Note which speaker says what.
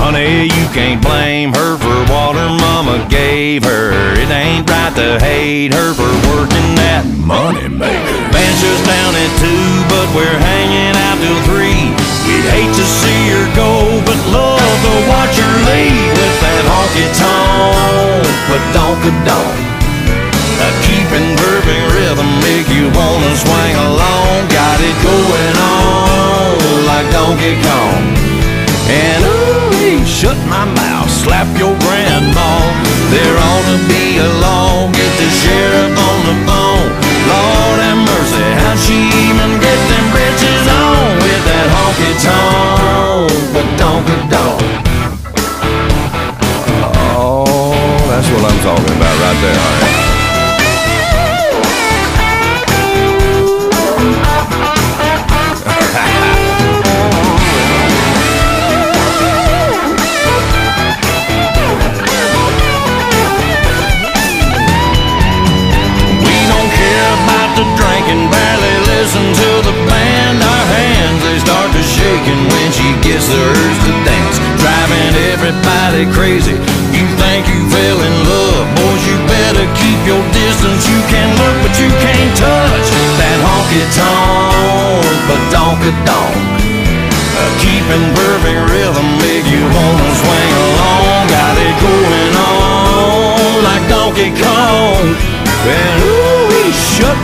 Speaker 1: Honey, you can't blame her for what her mama gave her. It ain't right to hate her for working that money maker. Band shuts down at 2, but we're hanging out till 3. We'd hate to see her go, but love to watch her leave with that honky-tonk, but donk-a-donk. Keeping perfect rhythm make you wanna swing along. Got it going on like Donkey Kong. And ooh, shut my mouth, slap your grandma. There ought to be a law, get the sheriff on the phone. Lord have mercy, how'd she even get them britches on with that honky-tonk, but donk-a-donk. Oh, that's what I'm talking about right there, honey. Gets the urge to dance, driving everybody crazy. You think you fell in love, boys, you better keep your distance. You can look, but you can't touch that honky-tonk, but donk-a-donk. Keeping perfect rhythm make you wanna swing along. Got it going on like Donkey Kong. Well, ooh, he shut